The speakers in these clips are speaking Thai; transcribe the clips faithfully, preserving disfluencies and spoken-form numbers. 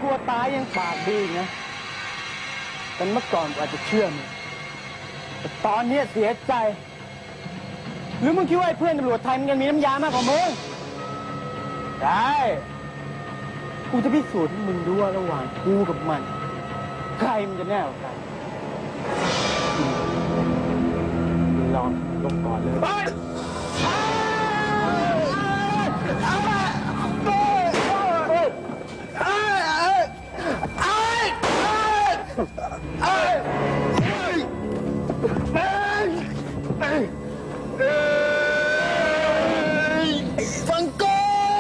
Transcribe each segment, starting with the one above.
ลัวตายยังปากดีนะแต่เมื่อก่อนอาจจะเชื่อมึงแต่ตอนนี้เสียใจหรือมึงคิดว่าไอ้เพื่อนตำรวจไทยมันยังมีน้ำยามากกว่ามึงได้กูจะพิสูจน์ให้มึงดูว่าระหว่างกูกับมันใครมันจะแน่กว่ากันลองลงก่อนเลยฟังกู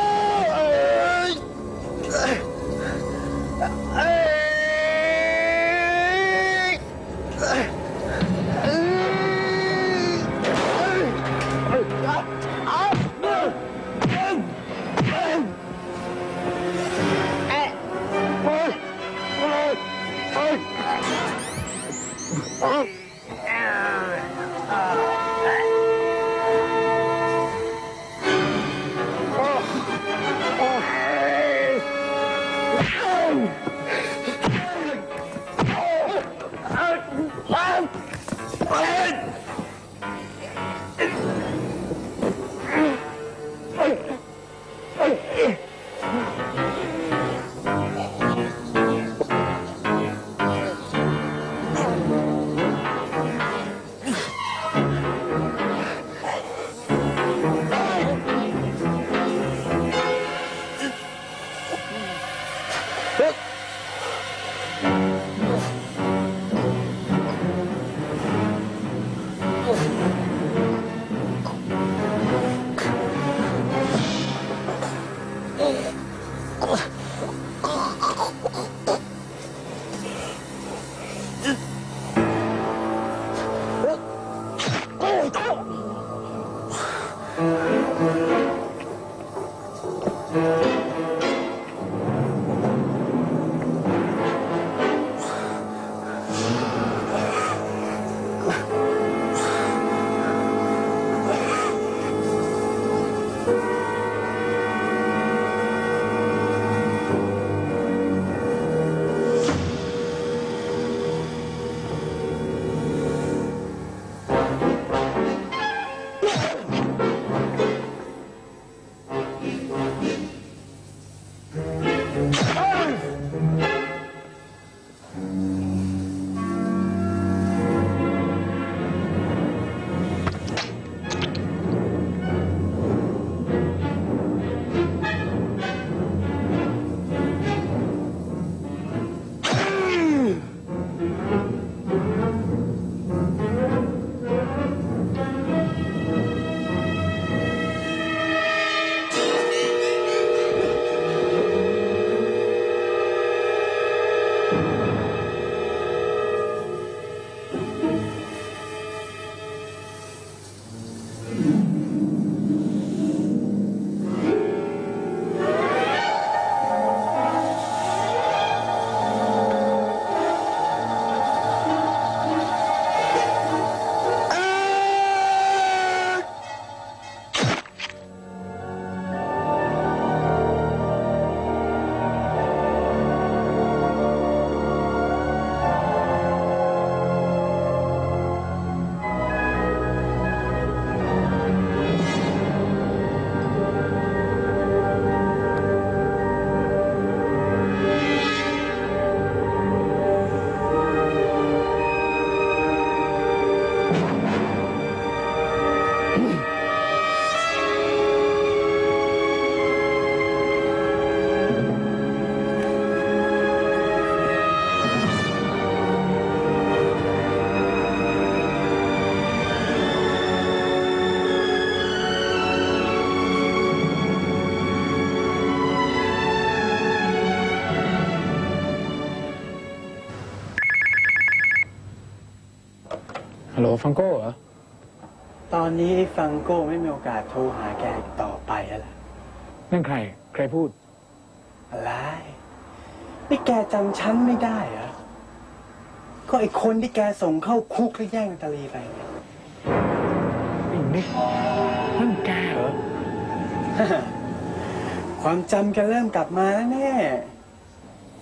ฮัลโหลฟังโก้เหรอตอนนี้ฟังโก้ไม่มีโอกาสโทรหาแกอีกต่อไปแล้วล่ะนั่นใครใครพูดอะไรนี่แกจำฉันไม่ได้เหรอก็ไอคนที่แกส่งเข้าคุกแล้วแย่งนาตาลีไปไอ้นิกนั่นแกเหรอความจำแกเริ่มกลับมาแล้วแน่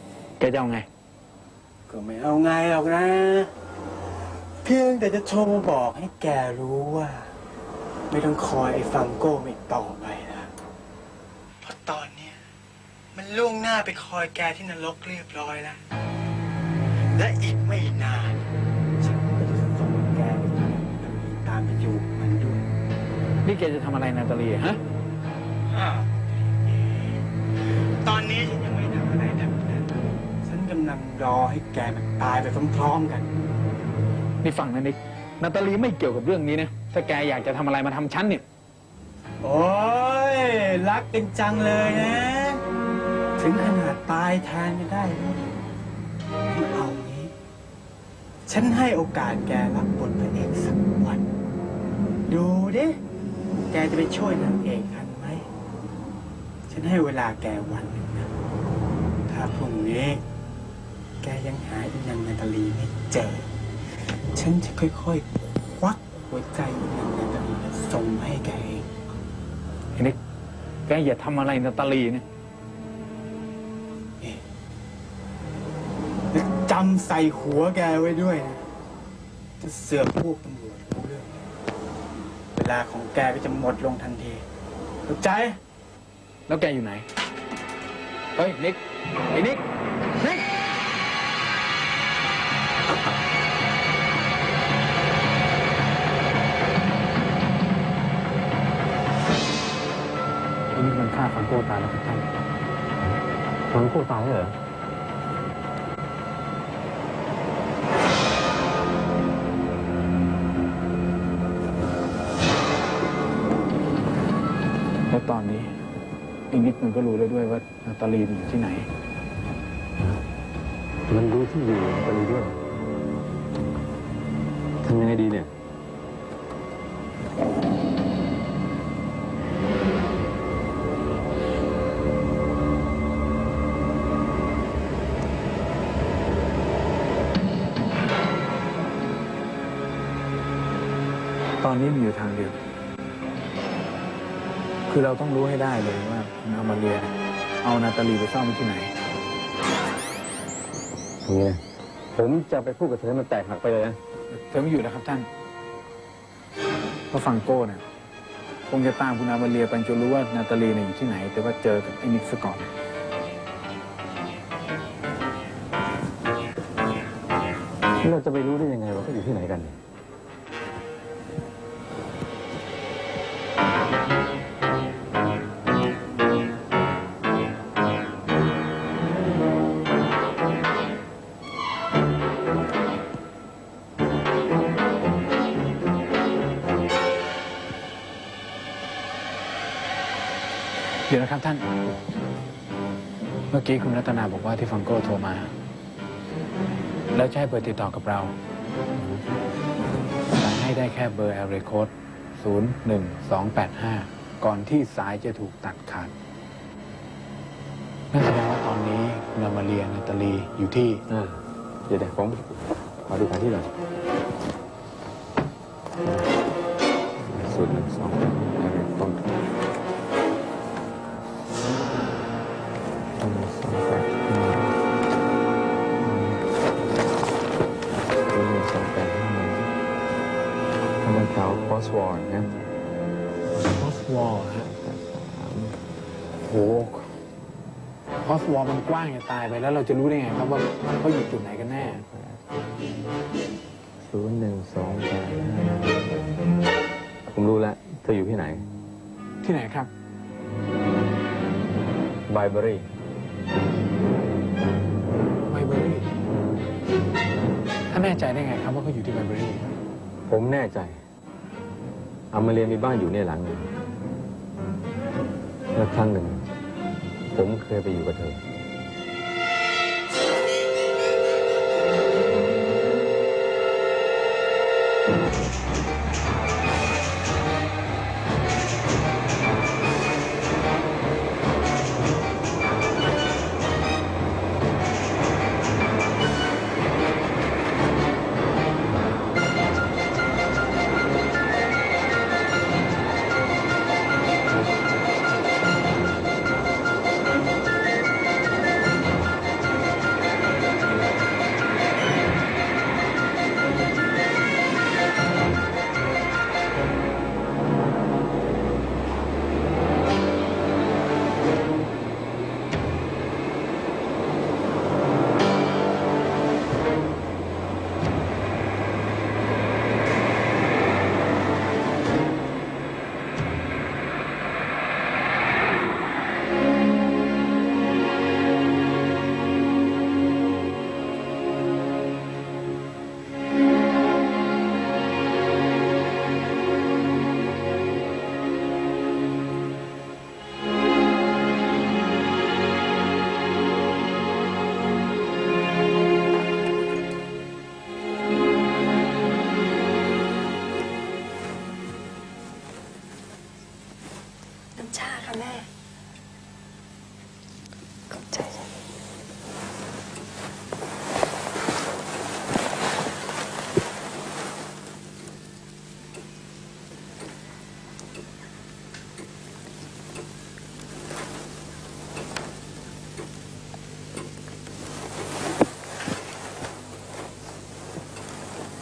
แกจะเอาไงก็ไม่เอาไงหรอกนะ เพียงแต่จะโทรมาบอกให้แกรู้ว่า ไม่ต้องคอยไอ้ฟังโก้อีกต่อไปนะเพราะตอนเนี้ยมันล่วงหน้าไปคอยแกที่นรกเรียบร้อยแล้ว และอีกไม่นาน ฉันก็จะส่งแกไปตามไปอยู่มันด้วยนี่แกจะทำอะไรนาตาลีฮะอ้าวตอนนี้ฉันยังไม่ทำอะไรทั้งนั้นฉันกำลังรอให้แกมันตายไปพร้อมๆกันนี่ฟังนะนิกนาตาลีไม่เกี่ยวกับเรื่องนี้นะถ้าแกอยากจะทำอะไรมาทำฉันเนี่ยโอ้ยรักเป็นจังเลยนะ ถึงขนาดตายแทนไม่ได้เลยเอางี้ ฉันให้โอกาสแกรับบทพระเอกสักวัน ดูดิ แกจะไปช่วยนางเอกทันไหม ฉันให้เวลาแกวันหนึ่งนะ ถ้าพรุ่งนี้ แกยังหาอีนางนาตาลีไม่เจอ ฉันจะค่อยๆ ควักหัวใจอีนางนาตาลีแล้วส่งให้แกเองไอ้นิกแกอย่าทำอะไรนาตาลีเนี่ยแล้วจำใส่หัวแกไว้ด้วยนะ จะเสือกพวกตำรวจรู้เรื่อง เวลาของแกก็จะหมดลงทันทีเข้าใจแล้วแกอยู่ไหน เฮ้ย นิก ไอ้นิก นิกไอ้นิกมันฆ่าฟังโก้ตายแล้วครับท่านฟังโก้ตายเหรอแล้วตอนนี้อีกนิดมันก็รู้แล้วด้วยว่านาตาลีอยู่ที่ไหนมันรู้ที่อยู่นาตาลีด้วยทำยังไงดีเนี่ยตอนนี้มีอยู่ทางเดียวคือเราต้องรู้ให้ได้เลยว่าคุณอามาเรียเอานาตาลีไปซ่อนไว้ที่ไหนอย่างนี้ผมจะไปพูดกับเธอมันแตกหักไปเลยนะเธอไม่อยู่นะครับท่านเพราะฟังโก้เนี่ยคงจะตามคุณอามาเรียไปจนรู้ว่านาตาลีเนี่ยอยู่ที่ไหนแต่ว่าเจอกับไอ้นิกซะก่อนเราจะไปรู้ได้ยังไงว่าเขาอยู่ที่ไหนกันเดี๋ยวนะครับท่านเมื่อกี้คุณรัตนาบอกว่าที่ฟังโก้โทรมาแล้วจะให้เบอร์ติดต่อกับเราแต่ให้ได้แค่เบอร์แอร์เรย์โค้ดศูนย์หนึ่งสองแปดห้าก่อนที่สายจะถูกตัดขาดนั่นแสดงว่าตอนนี้นามาเรียนาตาลีอยู่ที่เดี๋ยวเดี๋ยวผมขอดูแผนที่หน่อยศูนย์หนึ่งสองแอร์เรย์โค้ดแถวคอสวอร์นะคอสวอร์ฮะโหคอสวอร์มันกว้างจะตายไปแล้วเราจะรู้ได้ไงครับว่าเขาอยู่จุดไหนกันแน่ศูนย์หนึ่งสองแปดห้าผมรู้แล้วเธออยู่ที่ไหนที่ไหนครับไบเบอรี่ไบเบอรี่ถ้าแน่ใจได้ไงครับว่าเขาอยู่ที่ไบเบอรี่ผมแน่ใจอามาเรียมีบ้านอยู่เนี่ยหลังหนึ่งแล้วครั้งหนึ่งผมเคยไปอยู่กับเธอ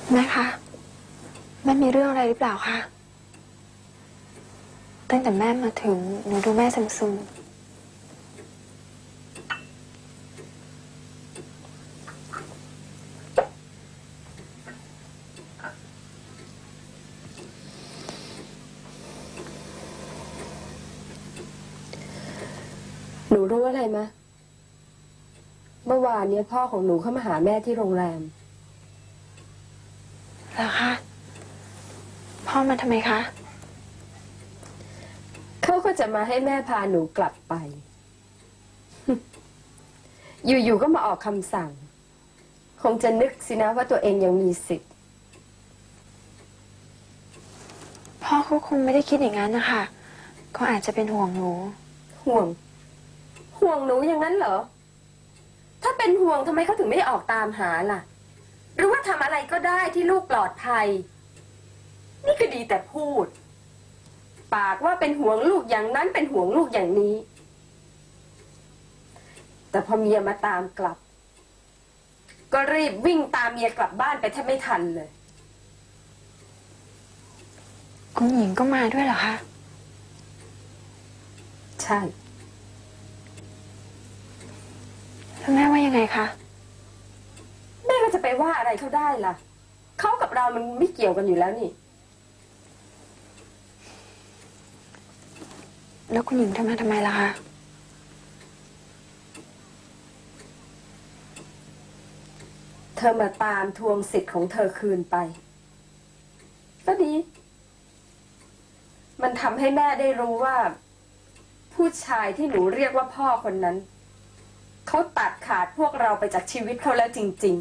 แม่คะแม่มีเรื่องอะไรหรือเปล่าคะตั้งแต่แม่มาถึงหนูดูแม่ซึมซึมหนูรู้อะไรมะเมื่อวานเนี้ยพ่อของหนูเข้ามาหาแม่ที่โรงแรมเหรอคะพ่อมาทำไมคะเขาก็จะมาให้แม่พาหนูกลับไป อยู่ๆก็มาออกคำสั่ง คงจะนึกสินะว่าตัวเองยังมีสิทธิ์พ่อเขาคงไม่ได้คิดอย่างนั้นนะคะเขาอาจจะเป็นห่วงหนูห่วง ห่วงหนูอย่างนั้นเหรอ ถ้าเป็นห่วงทำไมเขาถึงไม่ออกตามหาล่ะ หรือว่าทำอะไรก็ได้ที่ลูกปลอดภัย นี่ก็ดีแต่พูด ปากว่าเป็นห่วงลูกอย่างนั้นเป็นห่วงลูกอย่างนี้ แต่พอเมียมาตามกลับ ก็รีบวิ่งตามเมียกลับบ้านไปแทบไม่ทันเลยคุณหญิงก็มาด้วยเหรอคะใช่แล้วแม่ว่ายังไงคะแม่ก็จะไปว่าอะไรเขาได้ล่ะ เขากับเรามันไม่เกี่ยวกันอยู่แล้วนี่แล้วคุณหญิงทำมาทำไมล่ะคะเธอมาตามทวงสิทธิ์ของเธอคืนไป ก็ดี มันทำให้แม่ได้รู้ว่า ผู้ชายที่หนูเรียกว่าพ่อคนนั้น เขาตัดขาดพวกเราไปจากชีวิตเขาแล้วจริง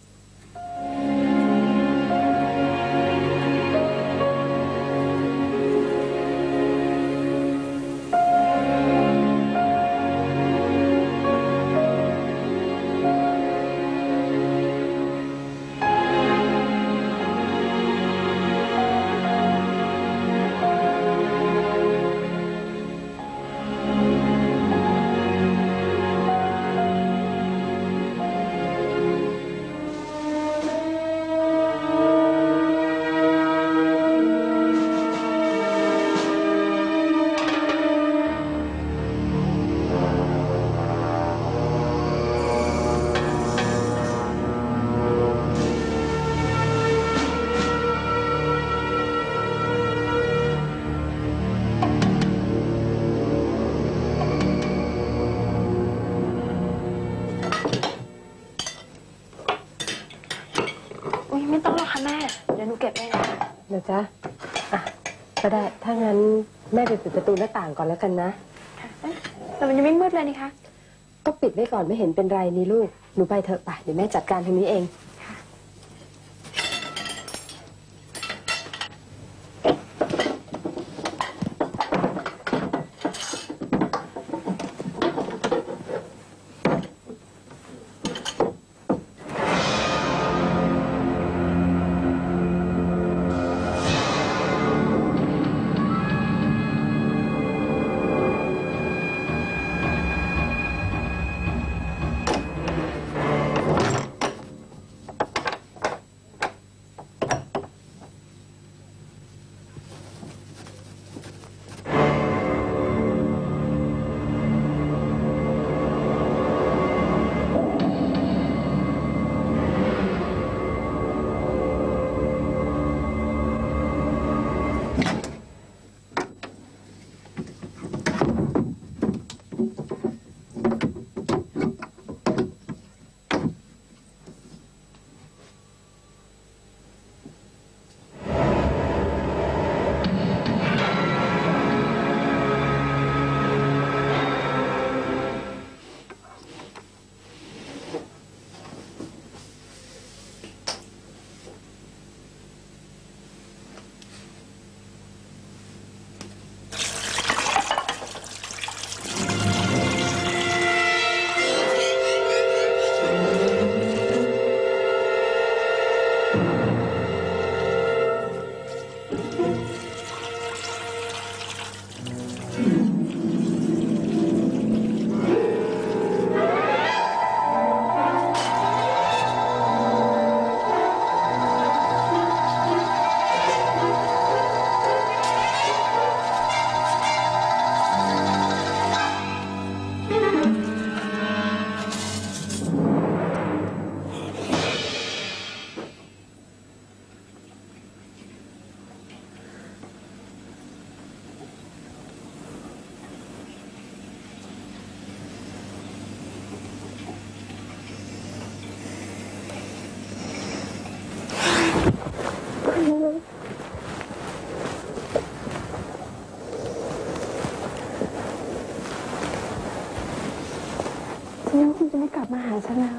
อุ้ยไม่ต้องหรอกค่ะแม่ เดี๋ยวหนูเก็บเองๆนะจ๊ะอ่ะก็ได้ ถ้างั้นแม่ไปปิดประตูหน้าต่างก่อนแล้วกันนะค่ะเอ๊ะแต่มันยังไม่มืดเลยนี่คะก็ปิดไว้ก่อนไม่เห็นเป็นไรนี่ลูก หนูไปเถอะไปเดี๋ยวแม่จัดการทางนี้เองน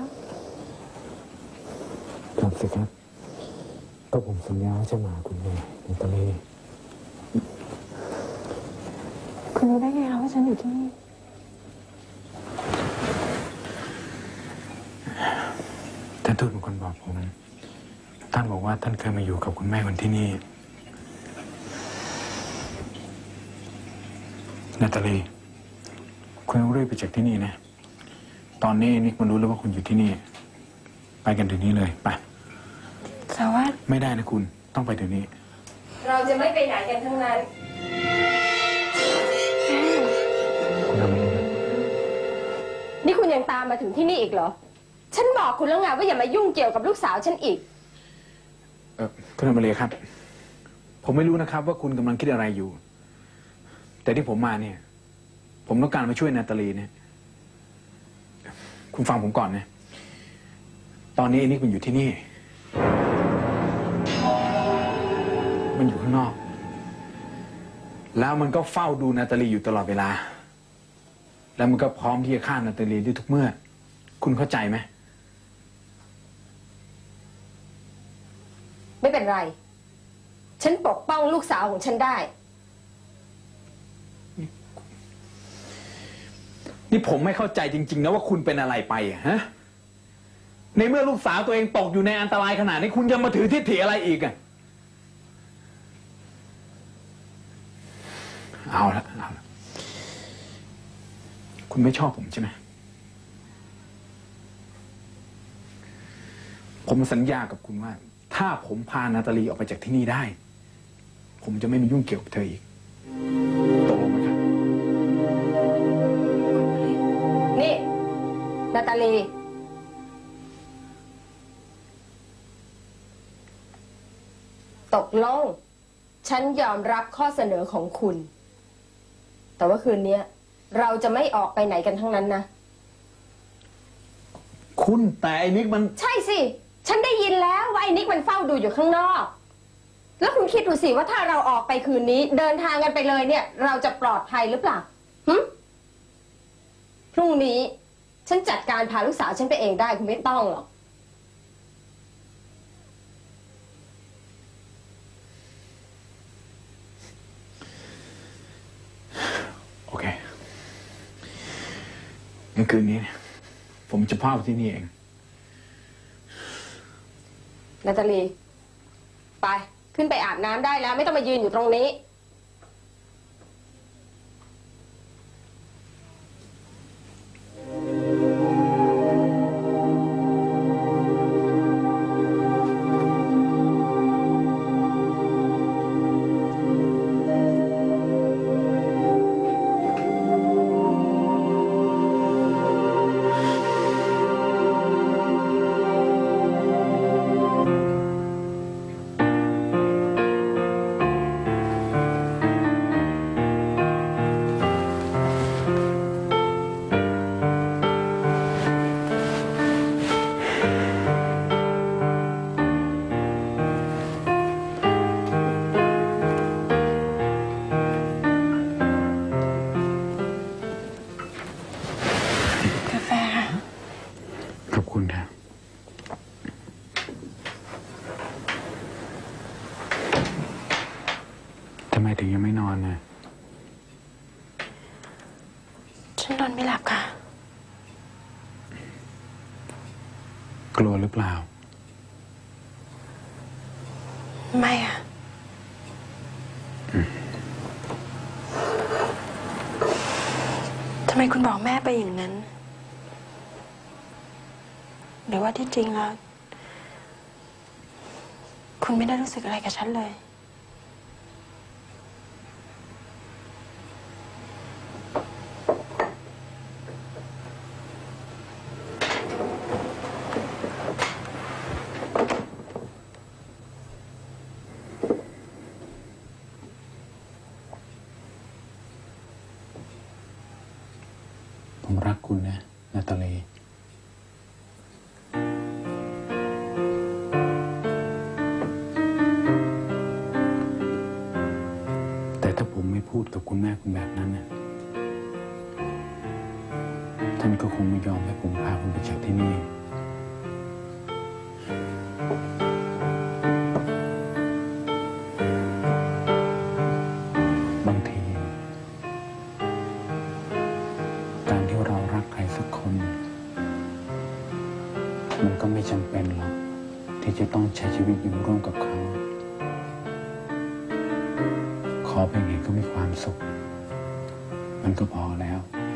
กลับสิครับก็ผมสัญญาว่าจะมาคุณแม่ในตะเลคุณรู้ได้ไงคะว่าฉันอยู่ที่นี่ท่านทูตเป็นคนบอกผมท่านบอกว่าท่านเคยมาอยู่กับคุณแม่คนที่นี่นาตาลีคุณต้องรีบไปจากที่นี่นะตอนนี้นิกมันรู้แล้วว่าคุณอยู่ที่นี่ไปกันถึงนี้เลยไปแต่ว่าไม่ได้นะคุณต้องไปถึงนี้เราจะไม่ไปไหนกันทั้งนั้นคุณทำอะไรนะนี่คุณยังตามมาถึงที่นี่อีกเหรอ ฉันบอกคุณแล้วไงว่าอย่ามายุ่งเกี่ยวกับลูกสาวฉันอีกเออคุณอมเลียครับ ผมไม่รู้นะครับว่าคุณกำลังคิดอะไรอยู่ แต่ที่ผมมาเนี่ย ผมต้องการมาช่วยนาตาลีเนี่ยคุณฟังผมก่อนนะตอนนี้ไอ้นิกมันอยู่ที่นี่ มันอยู่ข้างนอก แล้วมันก็เฝ้าดูนาตาลีอยู่ตลอดเวลา แล้วมันก็พร้อมที่จะฆ่านาตาลีได้ทุกเมื่อ คุณเข้าใจไหมไม่เป็นไร ฉันปกป้องลูกสาวของฉันได้นี่ผมไม่เข้าใจจริงๆนะว่าคุณเป็นอะไรไปอะฮะ ในเมื่อลูกสาวตัวเองตกอยู่ในอันตรายขนาดนี้คุณยังมาถือทิฏฐิอะไรอีกอะเอาละเอาละคุณไม่ชอบผมใช่ไหมผมสัญญากับคุณว่า ถ้าผมพานาตาลีออกไปจากที่นี่ได้ ผมจะไม่มายุ่งเกี่ยวกับเธออีกตกลงไหมครับนี่ นาตาลี ตกลง ฉันยอมรับข้อเสนอของคุณ แต่ว่าคืนนี้เราจะไม่ออกไปไหนกันทั้งนั้นนะคุณแต่ไอ้นิกมันใช่สิ ฉันได้ยินแล้วว่าไอ้นิกมันเฝ้าดูอยู่ข้างนอก แล้วคุณคิดดูสิว่าถ้าเราออกไปคืนนี้ เดินทางกันไปเลยเนี่ย เราจะปลอดภัยหรือเปล่าหึพรุ่งนี้ ฉันจัดการพาลูกสาวฉันไปเองได้คุณไม่ต้องหรอกโอเคงั้นคืนนี้เนี่ยผมจะพาไปที่นี่เองนาตาลี ไปขึ้นไปอาบน้ำได้แล้ว ไม่ต้องมายืนอยู่ตรงนี้กาแฟค่ะขอบคุณครับทำไมถึงยังไม่นอนนะฉันนอนไม่หลับค่ะกลัวหรือเปล่าไม่อะทำไมคุณบอกแม่ไปอย่างนั้น หรือว่าที่จริงแล้ว คุณไม่ได้รู้สึกอะไรกับฉันเลยผมรักคุณนะนาตาลีแต่ถ้าผมไม่พูดกับคุณแม่คุณแบบนั้นนะท่านก็คงไม่ยอมให้ผมพาคุณไปจากที่นี่มันก็ไม่จำเป็นหรอกที่จะต้องใช้ชีวิตอยู่ร่วมกับเขา ขอเพียงเห็นก็มีความสุข มันก็พอแล้ว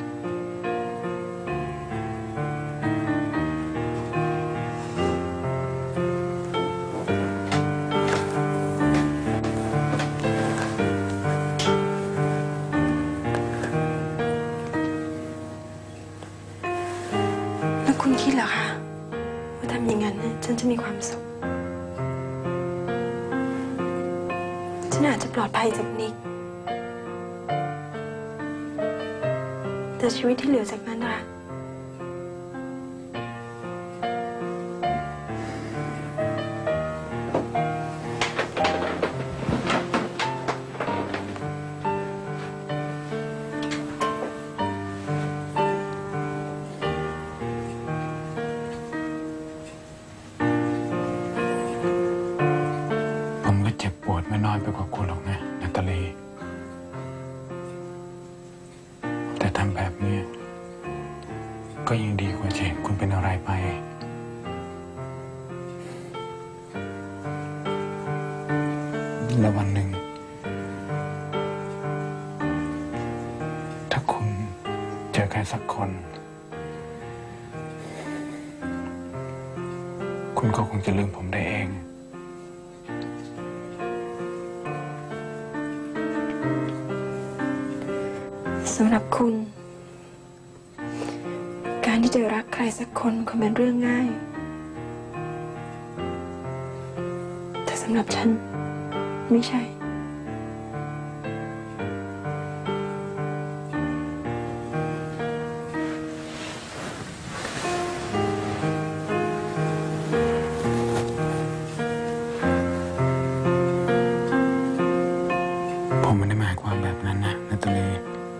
แล้วคุณคิดเหรอคะว่าทำอย่างนั้นน่ะฉันจะมีความสุข ฉันอาจจะปลอดภัยจากนิก แต่ชีวิตที่เหลือจากนั้นล่ะผมก็เจ็บปวดไม่น้อยไปกว่าคุณหรอกนะนาตาลี แต่ทำแบบนี้ก็ยังดีกว่าจะเห็นคุณเป็นอะไรไป แล้ววันหนึ่ง ถ้าคุณเจอใครสักคน คุณก็คงจะลืมผมได้เองสำหรับคุณ การที่จะรักใครสักคนคงเป็นเรื่องง่าย แต่สำหรับฉันไม่ใช่ผมไม่ได้หมายความแบบนั้นนะนาตาลี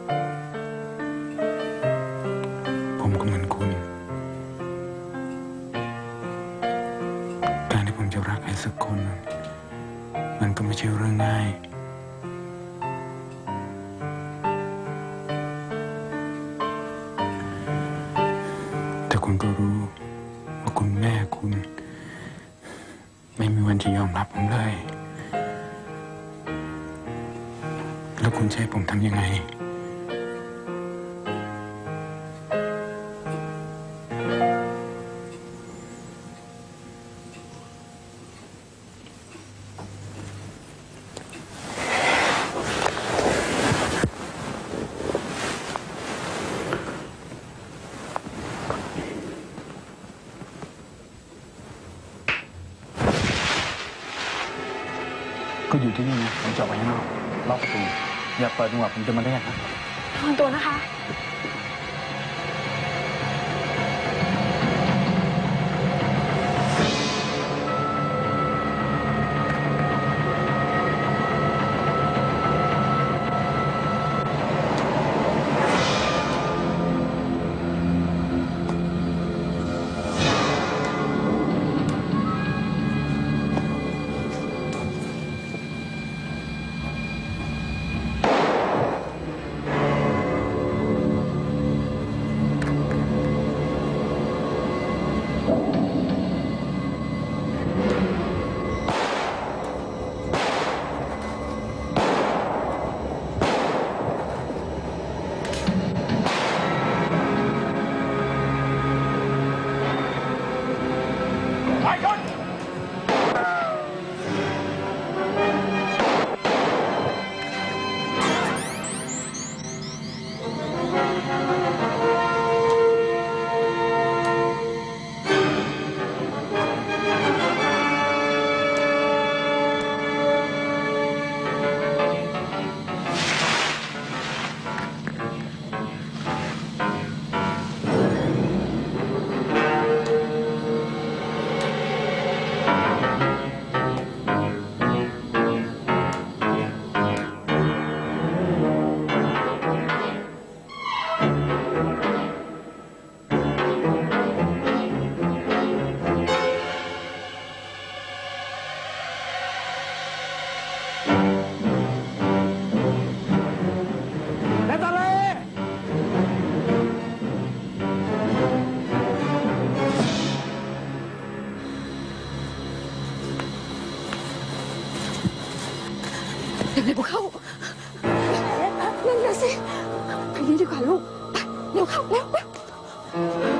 ผมก็เหมือนคุณ การที่ผมจะรักใครสักคน มันก็ไม่ใช่เรื่องง่าย แต่คุณก็รู้ว่าคุณแม่คุณ ไม่มีวันจะยอมรับผมเลย แล้วคุณจะให้ผมทำยังไง ก็อยู่ที่นี่นะ ผมจะออกไปข้างนอกล็อกประตู อย่าเปิดจนกว่าผมจะมาเรียกนะระวังตัวนะคะเร็วเข้าเร็วเร็วสิทางนี้ดีกว่าลูกไปเร็วเข้าเร็วเร็ว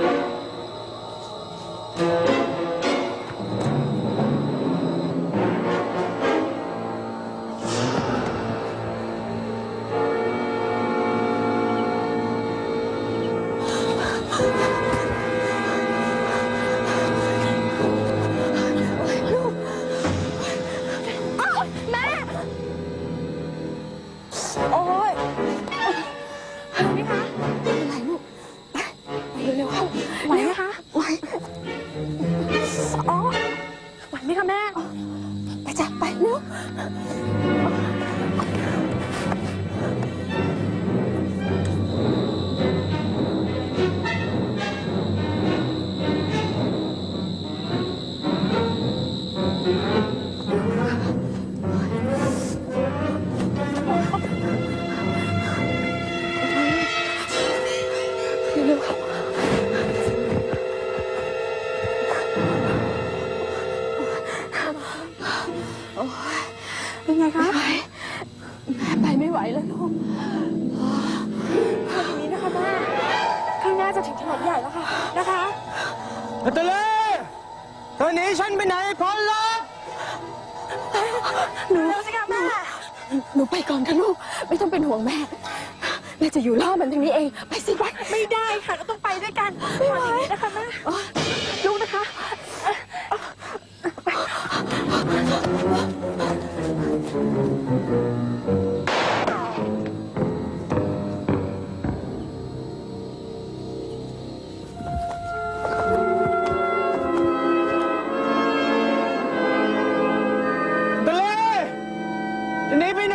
โอ๊ยไหวไหมคะไหวลูกไปไปเร็วๆเข้าไหวไหมคะไหวอ๋อไหวไหมคะแม่ไปจ้ะไปเร็วเร็วๆเข้าโอ๊ยเป็นไงคะแม่ไปไม่ไหวแล้วลูกทำอย่างนี้นะคะแม่ข้างหน้าจะถึงถนนใหญ่แล้วค่ะนะคะนาตาลีเธอหนีฉันไปไหนพ้นหรอกหนูสิคะแม่หนูไปก่อนค่ะลูกไม่ต้องเป็นห่วงแม่แม่จะอยู่ล่อมันทางนี้เองไปสิไปไม่ได้ค่ะเราต้องไปด้วยกันไม่ไหวนะคะแม่ลูกนะคะนาตาลีจะหนีไปไหน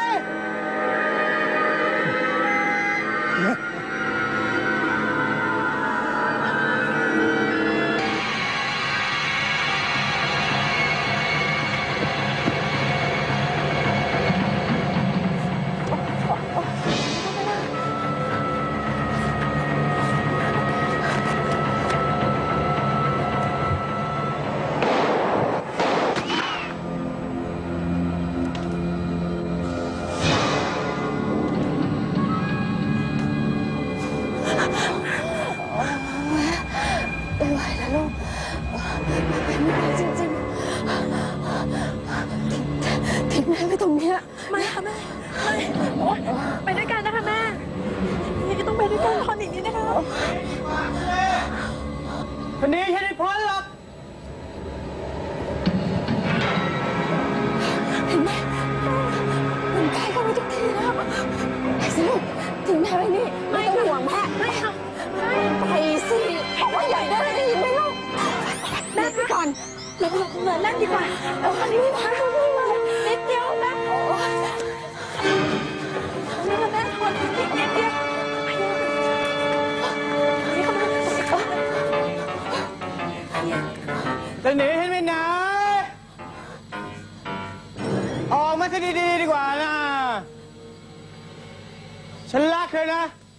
ไม่ไหวแล้วลูกไม่ไหวจริงๆทิ้งแม่ไว้ตรงเนี้ยไม่ค่ะแม่ไม่ไปด้วยกันนะคะแม่ยังต้องไปด้วยกันคอนอีกนิดนะคะคนนี้ฉันไม่พ้นหรอกเห็นไหมมันใกล้เข้าไปทุกทีแล้วไปสิลูกทิ้งแม่ไว้นี่ไม่ต้องห่วงแม่ไม่ค่ะไปสิบอกว่าอย่าเดินได้ยินไหมลูกแม่ไปก่อนเราไปหลบเหมือนนั่นดีกว่าเอาคันนี้มานิดเดียวแม่โอ้นี่แม่ทนนิดเดียวไปเร็วนี่เข้ามาจะหนีฉันไปไหนออกมาซะดีๆดีกว่านะ ฉันรักเธอนะ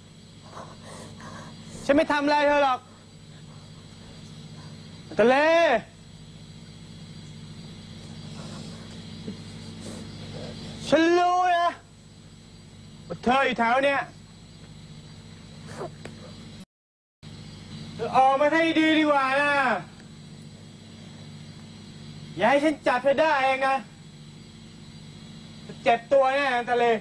ฉันไม่ทำอะไรเธอหรอกนาตาลีฉันรู้นะว่าเธออยู่แถวเนี้ยเธอออกมาให้ดีดีกว่านะ อย่าให้ฉันจับเธอได้เองนะเจ็บตัวแน่นาตาลี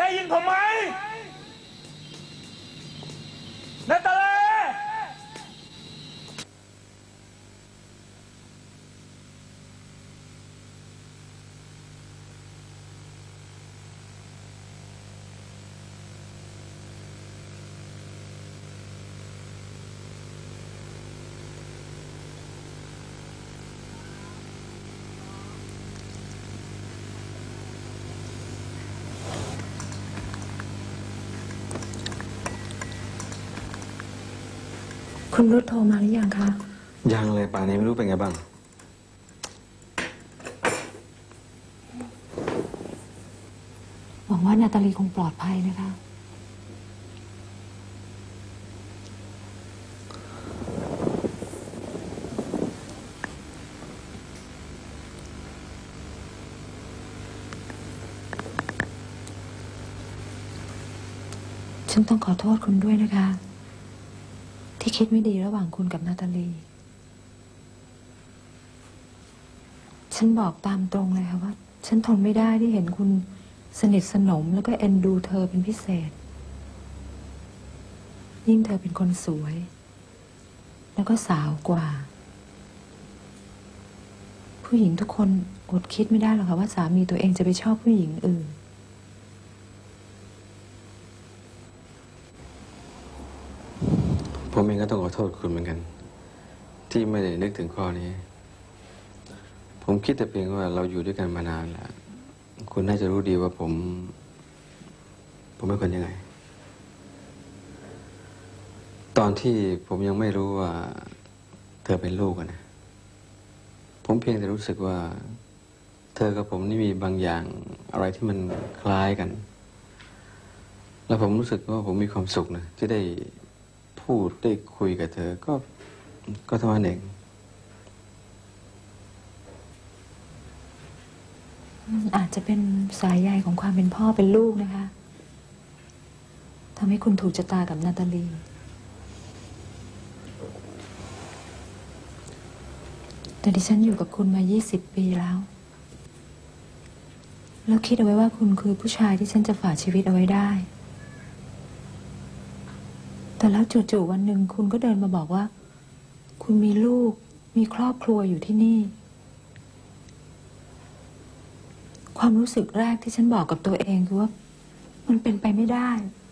ยิงผมไหมนาตาลีคุณรุธโทรมาหรือยังคะยังเลยป่านนี้ไม่รู้เป็นไงบ้างหวังว่านาตาลีคงปลอดภัยนะคะ ฉันต้องขอโทษคุณด้วยนะคะ ที่คิดไม่ดีระหว่างคุณกับนาตาลี ฉันบอกตามตรงเลยค่ะว่า ฉันทนไม่ได้ที่เห็นคุณสนิทสนมแล้วก็เอ็นดูเธอเป็นพิเศษ ยิ่งเธอเป็นคนสวย แล้วก็สาวกว่า ผู้หญิงทุกคนอดคิดไม่ได้หรอกค่ะว่าสามีตัวเองจะไปชอบผู้หญิงอื่นผมเองก็ต้องขอโทษคุณเหมือนกัน ที่ไม่ได้นึกถึงข้อนี้ ผมคิดแต่เพียงว่าเราอยู่ด้วยกันมานานแล้ว คุณน่าจะรู้ดีว่าผม ผมเป็นคนยังไง ตอนที่ผมยังไม่รู้ว่าเธอเป็นลูกนะผมเพียงแต่รู้สึกว่า เธอกับผมนี่มีบางอย่างอะไรที่มันคล้ายกัน แล้วผมรู้สึกว่าผมมีความสุขนะที่ได้พูดได้คุยกับเธอก็ก็เท่านั้นเองอาจจะเป็นสายใยของความเป็นพ่อเป็นลูกนะคะทำให้คุณถูกชะตากับนาตาลี แต่ดิฉันอยู่กับคุณมายี่สิบปีแล้ว แล้วคิดเอาไว้ว่าคุณคือผู้ชายที่ฉันจะฝากชีวิตเอาไว้ได้ แต่แล้วจู่ๆวันหนึ่งคุณก็เดินมาบอกว่า คุณมีลูกมีครอบครัวอยู่ที่นี่ ความรู้สึกแรกที่ฉันบอกกับตัวเองคือว่ามันเป็นไปไม่ได้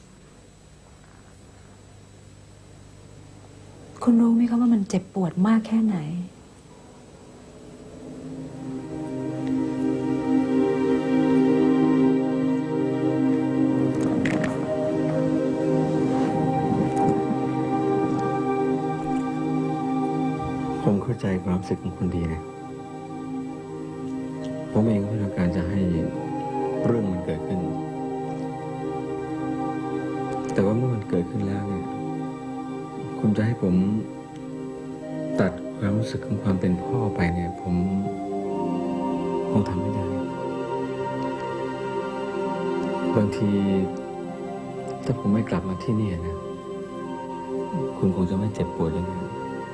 คุณรู้ไหมคะว่ามันเจ็บปวดมากแค่ไหนผมเข้าใจความรู้สึกของคุณดีนะผมเองก็ต้องการจะให้เรื่องมันเกิดขึ้น แต่ว่าเมื่อมันเกิดขึ้นแล้วเนี่ยคุณจะให้ผมตัดความรู้สึกของความเป็นพ่อไปเนี่ยผมคงทำไม่ได้บางทีถ้าผมไม่กลับมาที่นี่นะคุณคงจะไม่เจ็บปวดอย่างนั้น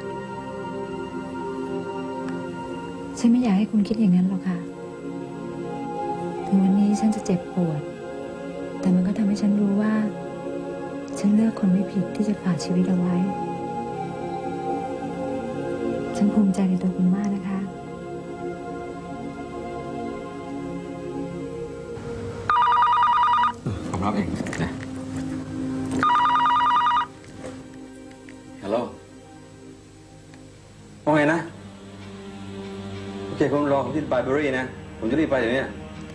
ฉันไม่อยากให้คุณคิดอย่างนั้นหรอกค่ะ ถึงวันนี้ฉันจะเจ็บปวด แต่มันก็ทำให้ฉันรู้ว่า ฉันเลือกคนไม่ผิดที่จะฝากชีวิตเอาไว้ ฉันภูมิใจในตัวคุณมากนะคะผมรับเองนะฮัลโหลว่าไงนะ โอเคคุณรอผมที่ไบเบอรี่นะ ผมจะรีบไปเดี๋ยวนี้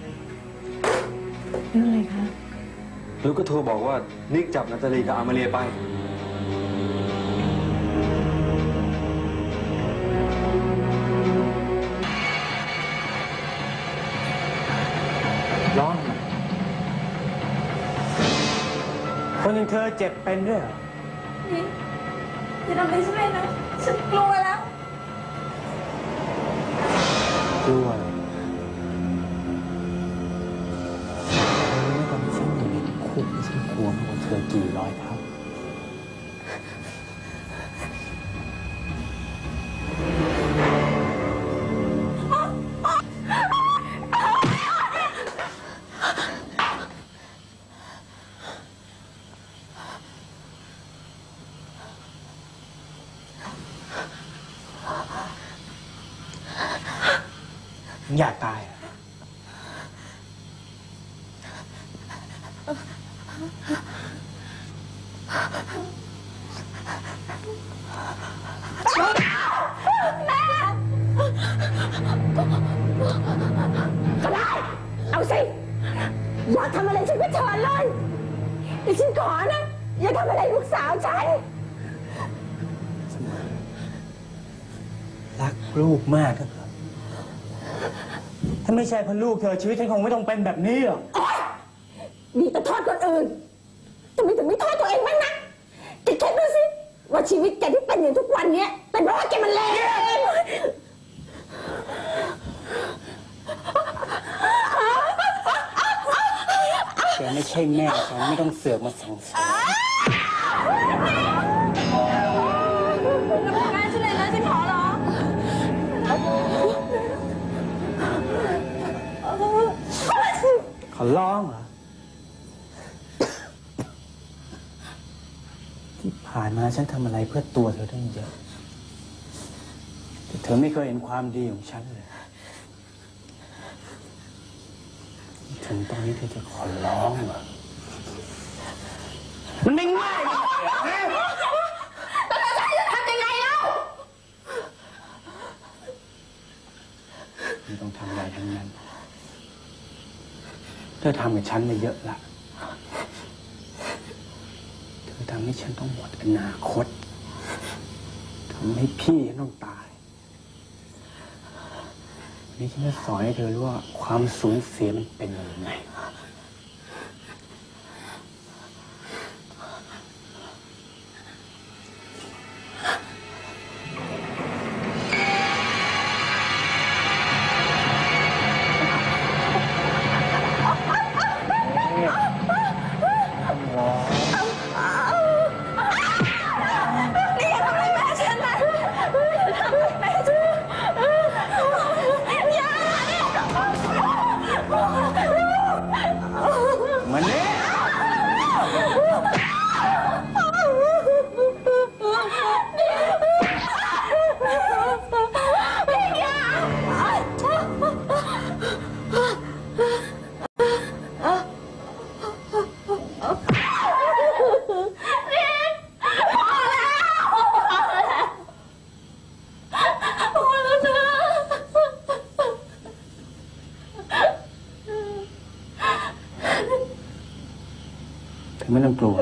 เรื่องอะไรคะลูกก็โทรบอกว่านิกจับนาตาลีกับอามาเลียไปร้องทำไมคนอย่างเธอเจ็บเป็นด้วยเหรอนี่อย่าทำอะไรฉันเลยนะ ฉันกลัวแล้วกลัวเหรอเมื่อตอนที่ฉันอยู่ในคุกฉันกลัวมากกว่าเธอกี่ร้อยเท่าอยากตายอะก็ได้ เอาสิ อยากทำอะไรฉันก็เชิญเลยแต่ฉันขอนะ อย่าทำอะไรลูกสาวฉันรักลูกมากนะครับ ถ้าไม่ใช่เพราะลูกเธอชีวิตฉันคงไม่ต้องเป็นแบบนี้หรอกมีแต่โทษคนอื่นทำไมถึงไม่โทษตัวเองบ้างนะแกคิดดูสิ ว่าชีวิตแกที่เป็นอย่างทุกวันเนี้ยเป็นเพราะว่าแกมันเลวแกไม่ใช่แม่ฉันไม่ต้องเสือกมาสั่งสอนแม่ฉันเลยนะฉันขอร้องขอร้องเหรอ ที่ผ่านมาฉันทำอะไรเพื่อตัวเธอตั้งเยอะแต่เธอไม่เคยเห็นความดีของฉันเลย ถึงตอนนี้เธอจะขอร้องเหรอ มันไม่ง่ายหรอกไม่ต้องทำอะไรทั้งนั้น เธอทำกับฉันมาเยอะละ เธอทำให้ฉันต้องหมดอนาคต ทำให้พี่ต้องตายวันนี้ฉันจะสอนให้เธอรู้ว่าความสูญเสียมันเป็นยังไง มันนี่เธอไม่ต้องกลัว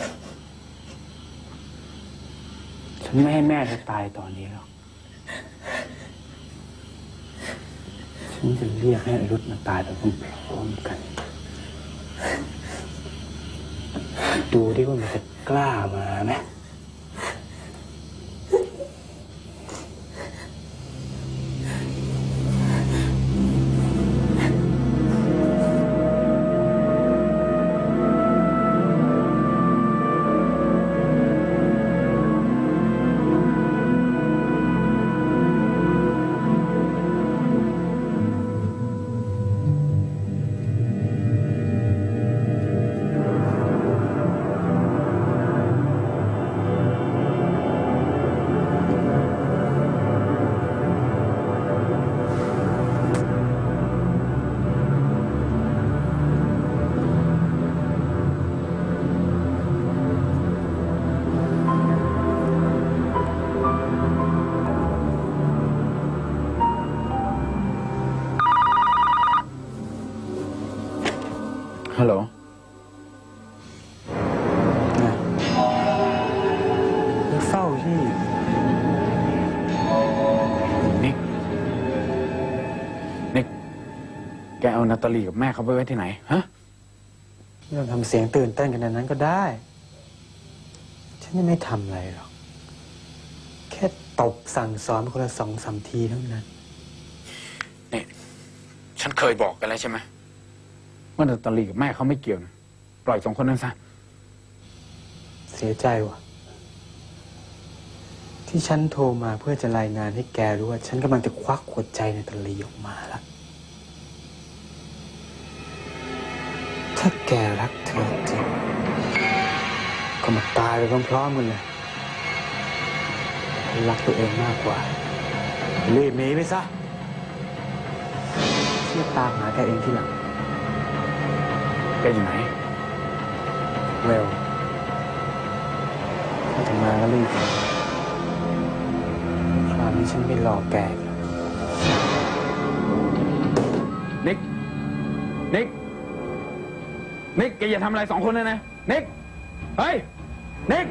ฉันไม่ให้แม่เธอตายตอนนี้หรอก ฉันจะเรียกให้อรุธมาตายไปพร้อมๆกัน ดูดิว่ามันจะกล้ามาไหม ฮัลโหลเฝ้าที่นิก นิก แกเอานาตาลีกับแม่เขาไปไว้ที่ไหน ฮะ ไม่ต้องทำเสียงตื่นเต้นขนาดนั้นก็ได้ ฉันยังไม่ทำอะไรหรอก แค่ตบสั่งสอนคนละสองสามทีเท่านั้น นี่ ฉันเคยบอกกันแล้วใช่ไหมว่านาตาลีกับแม่เขาไม่เกี่ยวนะปล่อยสองคนนั้นซะ เสียใจว่ะ ที่ฉันโทรมาเพื่อจะรายงานให้แกรู้ว่า ฉันกำลังจะควักหัวใจนาตาลีออกมาแล้วถ้าแกรักเธอจริงก็มาตายไปพร้อมๆกันเลยรักตัวเองมากกว่ารีบหนีไปซะจะตามหาแกเองที่หลังแกอยู่ไหนเร็วถ้าถึงมาก็รีบคราวนี้ฉันไม่รอแกอีกแล้วนิก นิก นิก แกอย่าทำอะไรสองคนเลยนะ นิก เฮ้ย นิก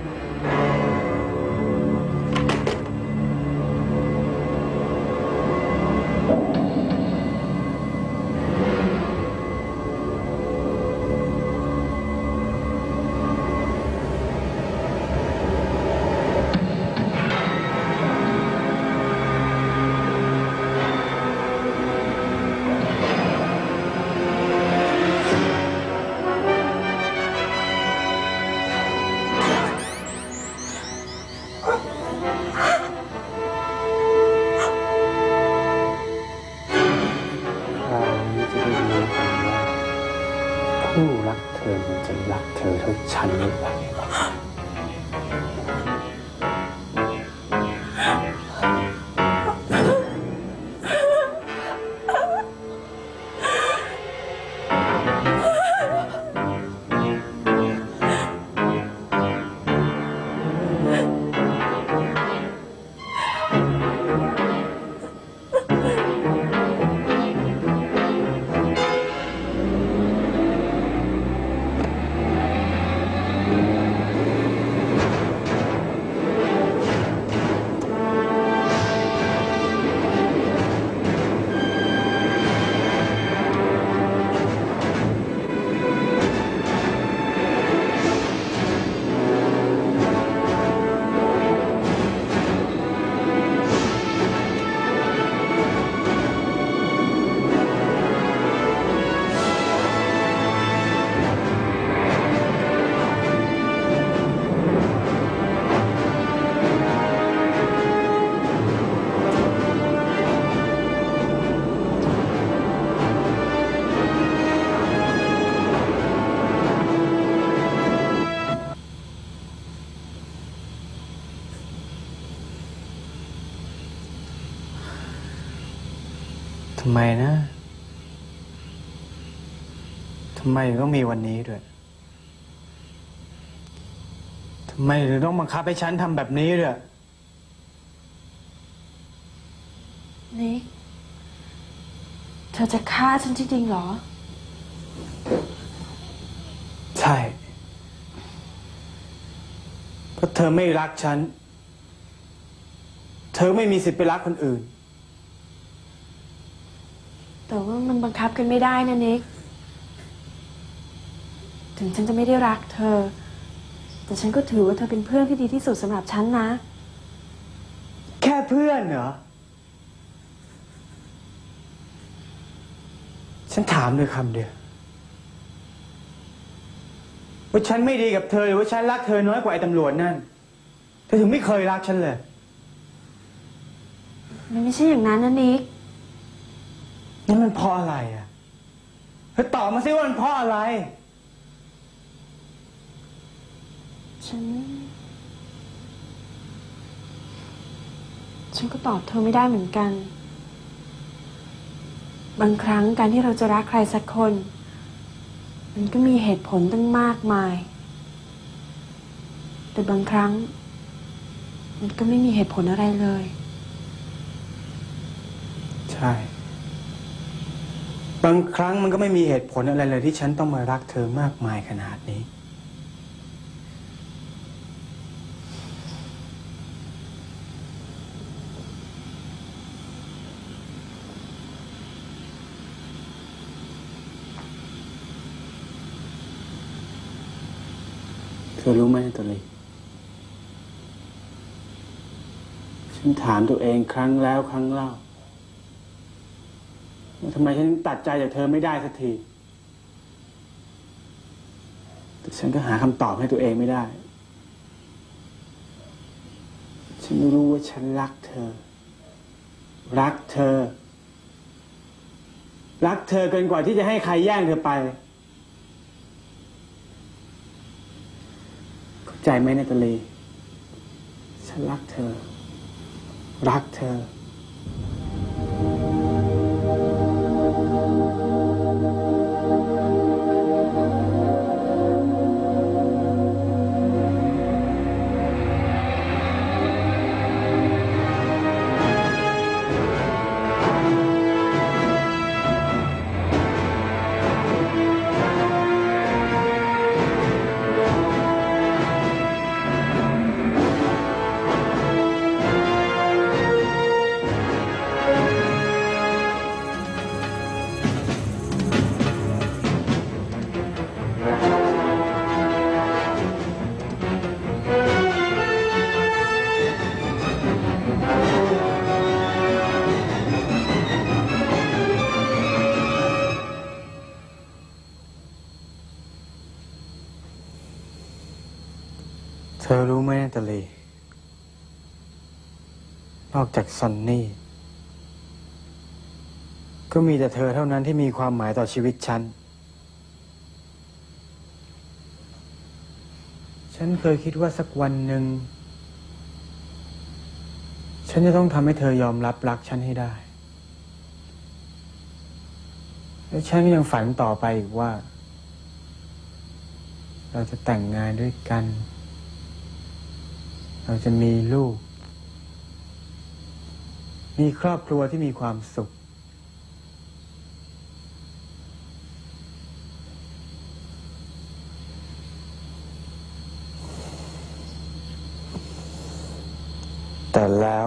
คราวนี้จะได้รู้กันว่าผู้รักเธอมันจะรักเธอเท่าฉันหรือเปล่า ทำไมนะ ทำไมถึงต้องมีวันนี้ด้วย ทำไมถึงต้องบังคับให้ฉันทำแบบนี้ด้วยนิก เธอจะฆ่าฉันจริงๆเหรอใช่ เพราะเธอไม่รักฉัน เธอไม่มีสิทธิ์ไปรักคนอื่นแต่ว่ามันบังคับกันไม่ได้นะนิก ถึงฉันจะไม่ได้รักเธอ แต่ฉันก็ถือว่าเธอเป็นเพื่อนที่ดีที่สุดสำหรับฉันนะแค่เพื่อนเหรอ ฉันถามเลยคำเดียวว่าฉันไม่ดีกับเธอหรือว่าฉันรักเธอน้อยกว่าไอ้ตำรวจนั่น เธอถึงไม่เคยรักฉันเลยมันไม่ใช่อย่างนั้นนะนิกนั่นมันเพราะอะไรอ่ะเธอตอบมาสิว่ามันเพราะอะไรฉัน ฉันก็ตอบเธอไม่ได้เหมือนกัน บางครั้งการที่เราจะรักใครสักคน มันก็มีเหตุผลตั้งมากมาย แต่บางครั้ง มันก็ไม่มีเหตุผลอะไรเลยใช่ บางครั้งมันก็ไม่มีเหตุผลอะไรเลยที่ฉันต้องมารักเธอมากมายขนาดนี้ เธอรู้ไหมตะลีฉันถามตัวเองครั้งแล้วครั้งเล่าว่าทำไมฉันตัดใจจากเธอไม่ได้สักที แต่ฉันก็หาคำตอบให้ตัวเองไม่ได้ ฉันรู้ว่าฉันรักเธอ รักเธอ รักเธอเกินกว่าที่จะให้ใครแย่งเธอไป เข้าใจไหมนาตาลี ฉันรักเธอ รักเธออรู้ไหมนาตาลีนอกจากซอนนี่ก็มีแต่เธอเท่านั้นที่มีความหมายต่อชีวิตฉันฉันเคยคิดว่าสักวันหนึ่งฉันจะต้องทำให้เธอยอมรับรักฉันให้ได้และฉันก็ยังฝันต่อไปอีกว่าเราจะแต่งงานด้วยกันเราจะมีลูกมีครอบครัวที่มีความสุขแต่แล้ว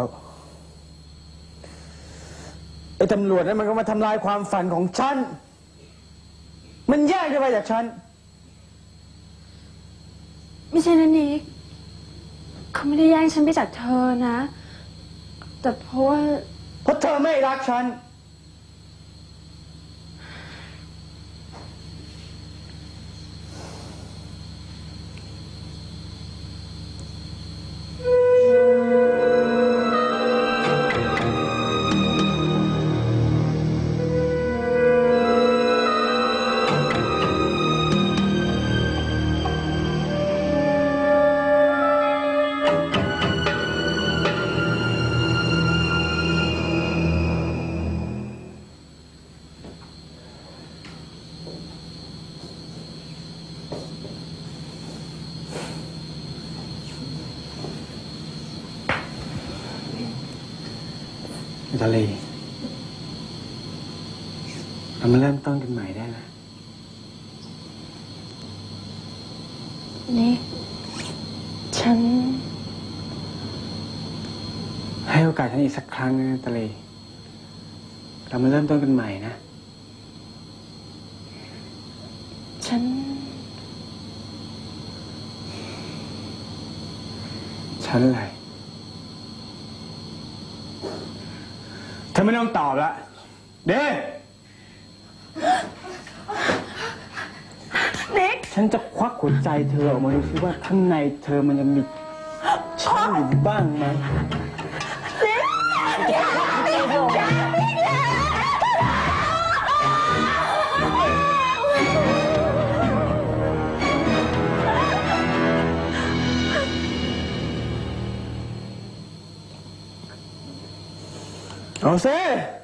ไอ้ตำรวจนั้นมันก็มาทำลายความฝันของฉันมันแยกไปจากฉันไม่ใช่นะนิกเขาไม่ได้แย่งฉันไปจากเธอนะ แต่เพราะว่าเพราะเธอไม่รักฉันทะเลเรามาเริ่มต้นกันใหม่ได้นะนิกฉันให้โอกาสฉันอีกสักครั้งนะทะเลเรามาเริ่มต้นกันใหม่นะฉันฉันอะไรเธอไม่ต้องตอบละเด้นิกฉันจะควักหัวใจเธอออกมาดูซิว่าข้างในเธอมันยังมีช่องอยู่บ้างไหมนิกอย่านิกอย่านิกอย่าเอาซิ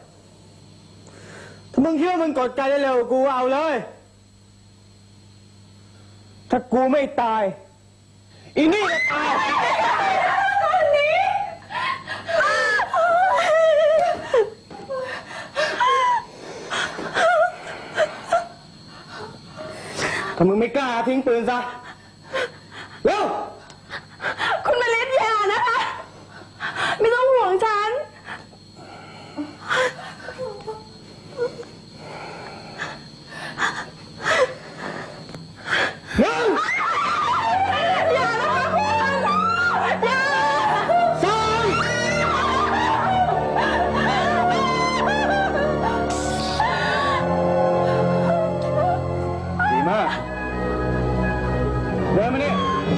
ถ้ามึงคิดว่ามึงกดใจได้เร็วกว่ากูเอาเลยถ้ากูไม่ตายอีนี่จะตายถ้ามึงไม่กล้าทิ้งปืนซะเร็วคุณมาเล่นยานะคะ ไม่ต้องห่วงฉันหนึ่งอย่านะคะคุณอย่าสองดีมากเดินมานี่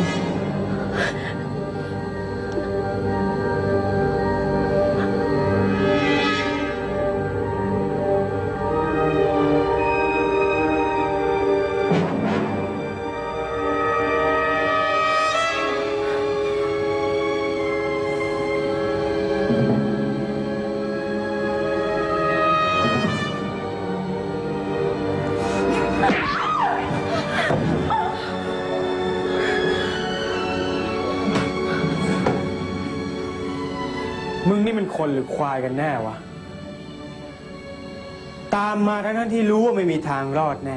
มึงนี่มันคนหรือควายกันแน่วะตามมาทั้งทั้งที่รู้ว่าไม่มีทางรอดแน่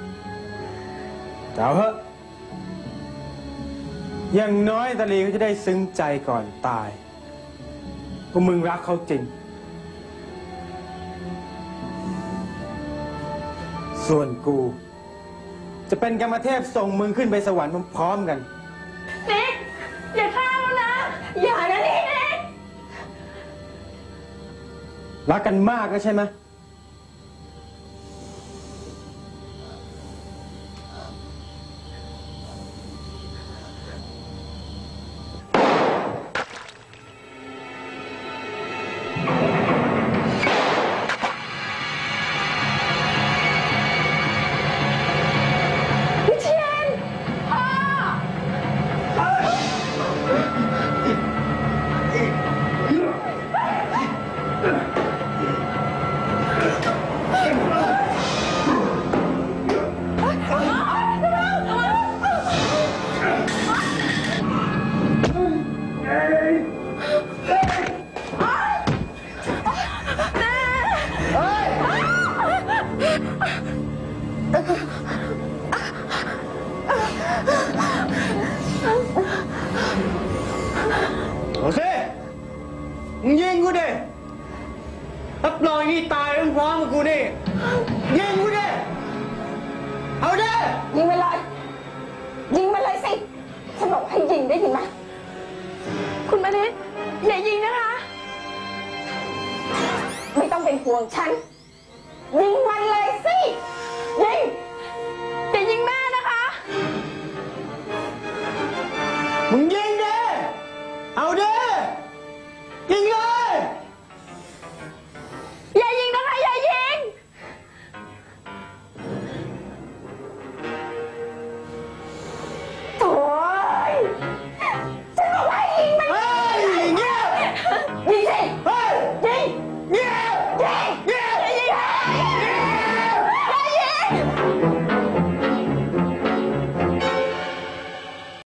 แต่เอาเถอะอย่างน้อยตาลีก็จะได้ซึ้งใจก่อนตายว่ามึงรักเขาจริงส่วนกูจะเป็นกรรมเทพส่งมึงขึ้นไปสวรรค์พร้อมๆกันนิกอย่าฆ่าแล้วนะอย่านะนิกรักกันมากนะใช่ไหมเอาสิมึงยิงกูดิรับรองนี่ตายพร้อมๆกับกูนี่ยิงกูดิเอาดิยิงไปเลย ยิงไปเลยสิ ฉันบอกให้ยิงได้ยินไหมคุณมานิดอย่ายิงนะคะไม่ต้องเป็นห่วงฉัน ยิงมันเลยสิ ยิงอย่ายิงแม่นะคะมึงยิงดิเอาดิยิงเลยอย่ายิงนะคะ อย่ายิงโถ่ยฉันบอกให้ยิงมันเฮ้ยเงียบยิงสิเฮ้ยยิงเงียบยิงเงียบยิงอย่ายิงอย่ายิง